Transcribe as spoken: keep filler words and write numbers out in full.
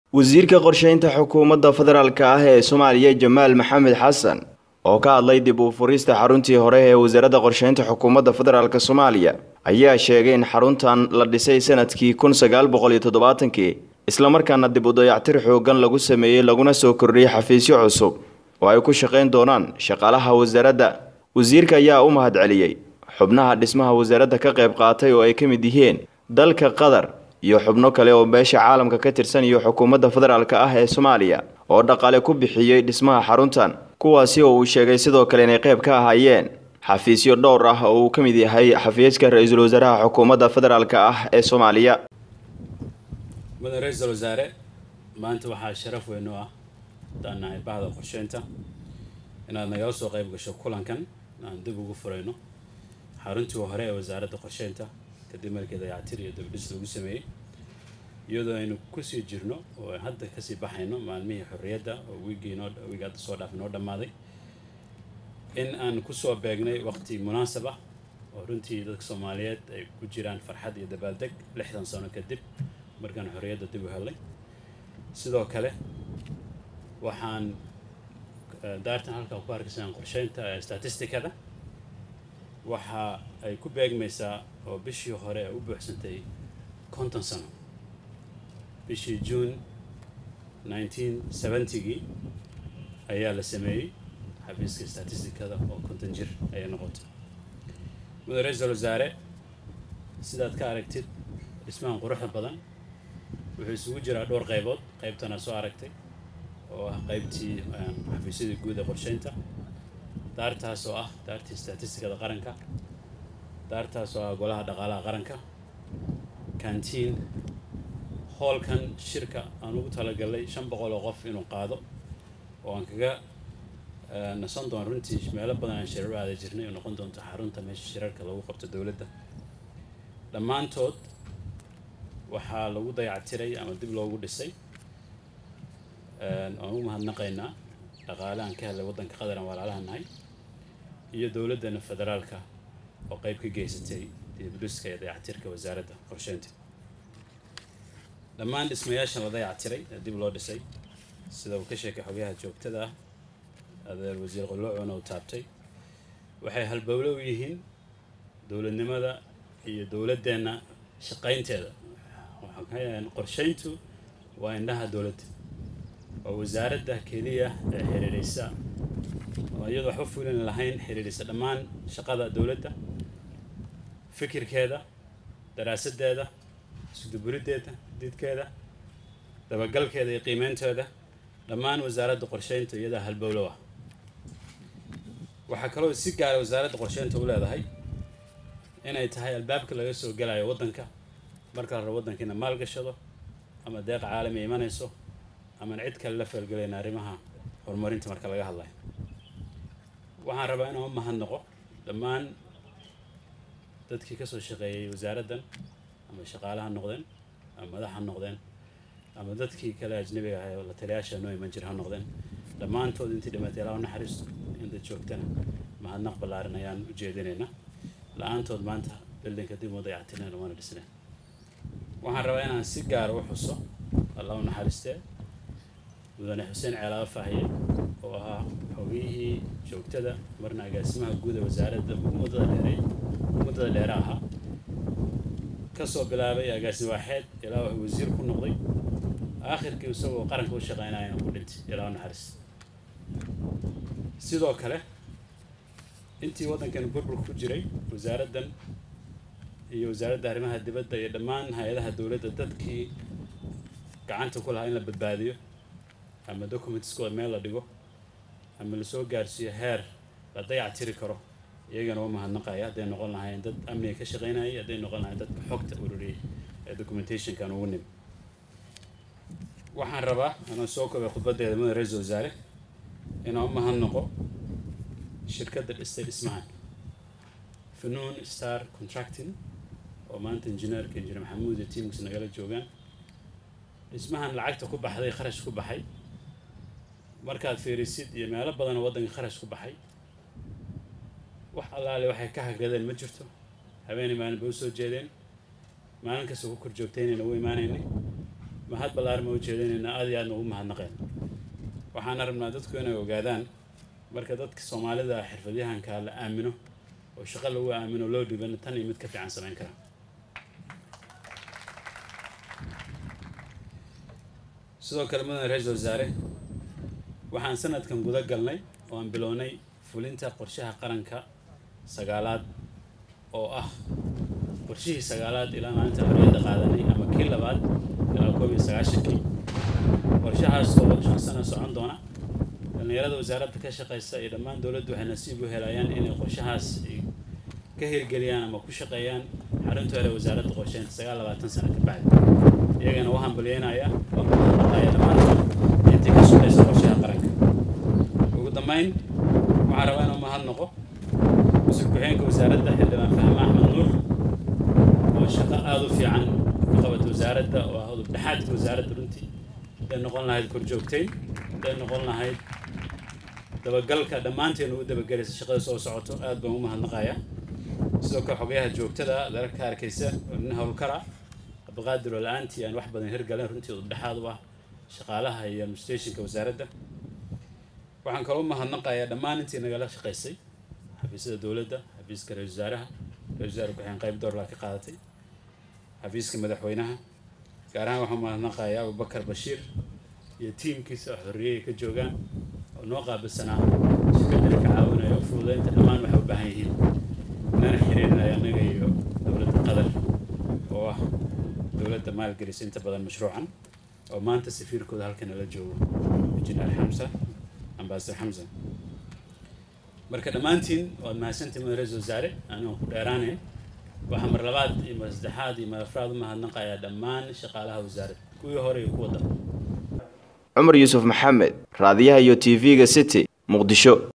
wasiirka qorsheynta xukuumadda federaalka ah ee Soomaaliya Jamaal Maxamed Xasan oo ka hadlay dib u furista xaruntii hore ee wasaaradda qorsheynta xukuumadda federaalka Soomaaliya ayaa sheegay in xaruntan la dhisay sanadkii kun sagaal boqol iyo toddobaatan-kii isla markaana dib u dayactir xoogan lagu sameeyay laguna soo kordhiyay xafiisyo cusub oo ay ku shaqeyn doonaan shaqaalaha wasaaradda. wasiirka ayaa u mahadceliyay xubnaha dhismaha wasaaradda ka qayb qaatay oo ay ka mid yihiin dalka Qatar iyo xubno kale oo beesha caalamka ka tirsan iyo xukuumadda federaalka ah ee Soomaaliya oo dhaqaale ku bixiyay dhismaha xaruntan, kuwaasi oo uu sheegay sidoo kale inay qayb ka ahaayeen xafiisyo dhowr ah oo uu ka mid yahay xafiiska ra'iisul wasaaraha xukuumadda federaalka ah ee Soomaaliya. madaxweyne ra'iisul wasaare maanta waxaa sharaf weyn u ah danahay bahda qorsheynta inaad naga soo qayb gasho kulankan aan dib ugu furayno xaruntii hore ee wasaaradda qorsheynta kadib markii dayactir iyo dib u dhis lagu sameeyay iyadoo aynu ku sii jirno oo hadda ka sii baxayno maalmihii xorriyadda oo wiigiino wiiga soo dhaafnoo dhamaaday in aan ku soo beegnay waqti munaasab ah oo runtii dadka Soomaaliyeed ay ku jiraan farxad iyo dabaaldeg lixdan sano kadib markaan xorriyadda dib u helay. sidoo kale waxaan daartan halka ku arkaysan qorsheynta statistikada waxa ay ku beegmaysaa oo bishii hore u buuxsantay konton sano bishii June nineteen seventy-gii ayaa la sameeyay xafiiska statistikada oo konton jir ay noqotay. madaxweyne ra'iisul wasaare sidaad ka aragtid dhismahan quruxda badan wuxuu isugu jiraa dhowr qaybood. qaybtana soo aragtay oo ah qaybtii xafiisyada guud ee qorsheynta, daartaas oo ah daartii statistikada qaranka, daartaas oo ah golaha dhaqaalaha qaranka, canteen, hallkan shirka aan ugu talagalay shan boqol oo qof inuu qaado oo aan kaga nasan doon runtii meelo badan aan shirar aada jirnay oo noqon doonto xarunta meesha shirarka lagu qabto dowladda. dhammaantood waxaa lagu dayactiray ama dib loogu dhisay aan ugu mahadnaqaynaa dhaqaale aan ka helay waddanka Qatar aan walaalaha nahay iyo dowladda federaalka oo qayb ka geysatay dib u dhiska iyo dayactirka wasaaradda qorsheynta. dhammaan dhismayaashan la dayactiray dib loo dhisay sida uu ka sheegay xogaha joogtada ah adeer wasiir qoloocona uu taabtay waxay halbowle u yihiin dowladnimada iyo dowladdeena shaqaynteeda. waxaan qorsheyntu waa indhaha dowladda oo wasaaradda keliya ee xiriiraysa oo iyadoo waxba fulin lahayn xiriiraysa dhammaan shaqada dowladda, fikirkeeda, daraasadeeda, isku-dubariddeeda, didkeeda, dabagalkeeda iyo qiimeynteeda. dhammaan wasaaradda qorsheynta iyada halbowle ah. waxaa kaloo si gaar ah wasaaradda qorsheynta u leedahay inay tahay albaabka laga soo galayo waddanka marka la rabo waddanka in maal gashado ama deeq caalami imanayso ama cid kale la falgalayna arrimaha horumarinta marka laga hadlayo. waxaan rabaa inaan u mahadnaqo dhammaan dadkii ka soo shaqeeyay wasaaraddan ama shaqaalaha noqdeen ama madaxa noqdeen ama dadkii kale ajnabiga ah oo la taliyaasha noo iman jira ha noqdeen. dhammaantood intii dhimatay ilaa naxariisto inta joogtana mahadnaq ballaaran ayaan u jeedinaynaa. la'aantood maanta buildingka dib u dayactirnay lama dhisnay. waxaan rabaa inaan si gaar ah u xuso Allah u naxariistee mudane Xuseen Ceelaa Faahiye oo ahaa xogiyihii joogtada marna agaasimaha guud ee wasaaradda muddada dheer muddada dheer ahaa ka soo bilaabay agaasimo waaxeed ilaa uu wasiir ku noqday aakhirkii isagoo qaranka u shaqeynaya ku dhintay ilaa naxariis. sidoo kale intii waddankan burbur ku jiray wasaaraddan iyo wasaaradda arrimaha dibadda iyo dhammaan hay'adaha dowladda dadkii gacanta ku lahaa in la badbaadiyo ama documentskooda meel la dhigo ama la soo gaarsiiyo heer la dayactiri karo iyagana waa mahadnaqaya. hadday noqon lahayn dad amniga ka shaqeynayay, hadday noqon lahayn dadka xogta ururiyay ee documentationkan ugu nim. waxaan rabaa inaan soo koobay khudbaddeeda madaxweyne ra'iisul wasaare inaan u mahadnaqo shirkadda dhistay dhismahan Funuun Star Contracting oo maanta injineerka injineer Maxamuud iyo tiimkiisa nagala joogaan. dhismahan lacagta ku baxday kharash ku baxay markaad fiirisid iyo meelo badan oo waddanka kharash ku baxay wax allaale waxay ka hagradeen ma jirto. habeenii maalin bay u soo jeedeen maalin kasta ku kor joogteenayna way imaanaynay mahad ballaaran ma u jeedinayna aad iyo aad ugu mahadnaqeen waxaan rabnaa dadku inay ogaadaan marka dadka Soomaalida xirfadyahanka la aamino oo shaqo lagu aamino loo dhiban tan iyo mid ka fiican sameyn kara sidoo kale madaxweynaha ra'iisul wasaare waxaan sanadkan guda galnay oo aan bilownay fulinta qorshaha qaranka sagaalaad oo ah qorshihii sagaalaad ilaa maanta xorriyadda qaadanay ama kii labaad ilaa koob iyo sagaashan qorshahaas oo shan sano socon doona dhalinyarada wasaaradda ka shaqeysa iyo dhammaan dawladdu waxay nasiib u helayaan inay qorshahaas ka hirgeliyaan ama ku shaqeeyaan xaruntooda wasaaradda qorsheynta sagaal iyo labaatan sano ka bacdi iyagana waxaan balyeynaya oo ay dhammaan intii ka shaqeysa qorshaha qaranka ugu dambeyn waxaan rabaa inaan mahad noqo مسؤول كحين كوزارة حلما فهم أحمد نور وشقاء هذا في عن قوة وزارة وهذا بحاجة وزارة رنتي لأنه قلنا هاي الكرجوكتين لأنه قلنا هاي دبقلك دمانتي إنه دبقلس الشقاء سو سعته أد بهم هالنقايا سوكا حبيها جوكتلا ذلك هاركيسة إنها الكرة بقدر الأنتي يعني واحد بدن هرجلين رنتي وبحاضوا شقالها هي المستيشن كوزارة وعن كلام هالنقايا دمانتي نقلها شقيسي حفيز الدولة حفيز كرجزارها كرجزار كحين قيب دور لك قادتي حفيز كمدحوينها كارها محمد نقايا أبو بكر بشير يتيم كيس حرية كجوجان ونوقع بالسنة شكل كعاونة يفوض أنت كمان محب هايين نحن حرينا يا نجي دولة القدر هو دولة مال جريس أنت بدل مشروعا وما أنت سفير كذا هالكن لجو جنرال حمزة أمباسدور حمزة marka dhamaantiin oo mahadsantii madaxweynaha ra'iisul wasaare anoo ku dheeraanay waxa mar labaad iyo mar saddexaad iyo mar afraad u mahadnaqaya dhammaan shaqaalaha wasaaradda kuwii hore iyo kuwa dambe Umar Yusuf Maxamed raadiyaha iyo T V-ga City Muqdisho